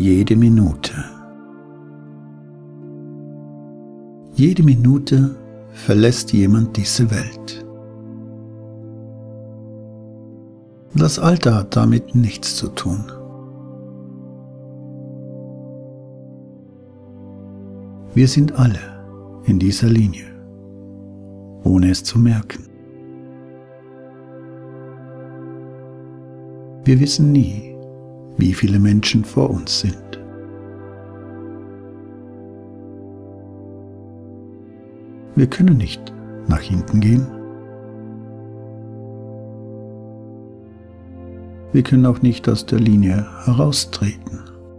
jede Minute. Jede Minute verlässt jemand diese Welt. Das Alter hat damit nichts zu tun. Wir sind alle in dieser Linie, ohne es zu merken. Wir wissen nie, wie viele Menschen vor uns sind. Wir können nicht nach hinten gehen. Wir können auch nicht aus der Linie heraustreten.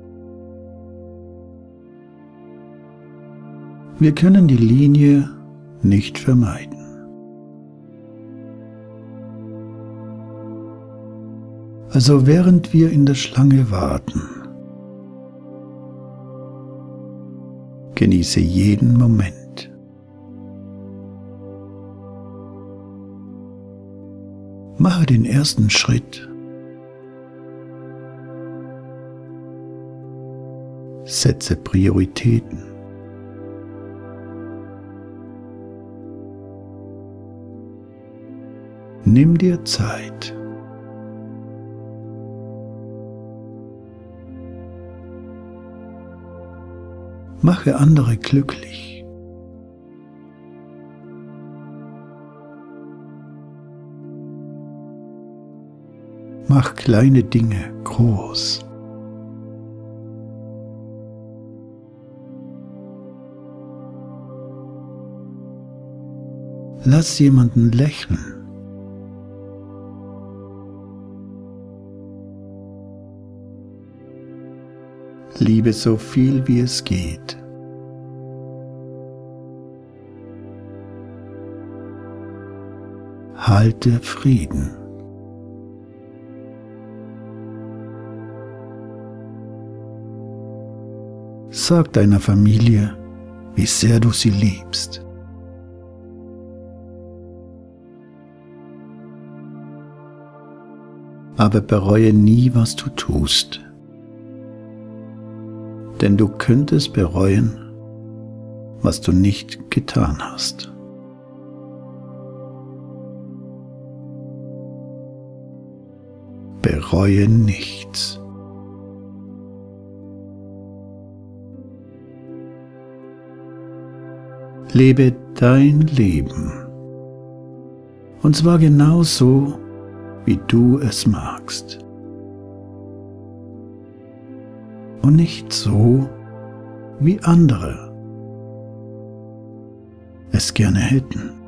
Wir können die Linie nicht vermeiden. Also während wir in der Schlange warten, genieße jeden Moment. Mache den ersten Schritt. Setze Prioritäten. Nimm dir Zeit. Mache andere glücklich. Mach kleine Dinge groß. Lass jemanden lächeln. Liebe so viel wie es geht. Halte Frieden. Sag deiner Familie, wie sehr du sie liebst. Aber bereue nie, was du tust. Denn du könntest bereuen, was du nicht getan hast. Bereue nichts. Lebe dein Leben. Und zwar genau so, wie du es magst. Und nicht so, wie andere es gerne hätten.